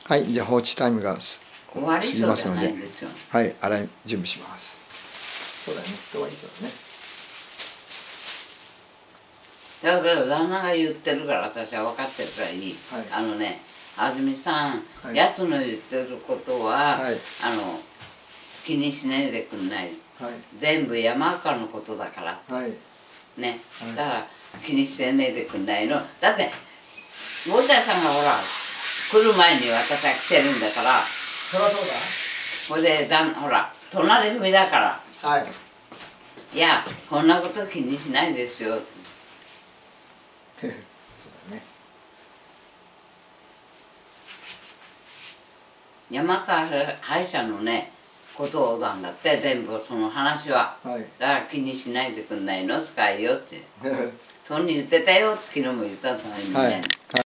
はい、じゃあ放置タイムが過ぎますので、はい、洗い準備します。そうだね、終わりそうだね。 だから旦那が言ってるから私は分かってるからいい。はい、ね、安住さん、はい、やつの言ってることは、はい、気にしないでくんない。はい、全部山川のことだから。はい、ね、はい、だから気にしてねえでくんないの。だって、ゴーちゃんさんがほら、来る前に私は来てるんだから。 そりゃそうだ。 これでほら、隣組だから。はい。いや、こんなこと気にしないですよ。 そうだね。 山川歯医者のね、ことなんだって、全部その話は。はい、だから気にしないでくんないの、使いよって。そうに言ってたよ、昨日も言ったんですよね、みんなに。はい、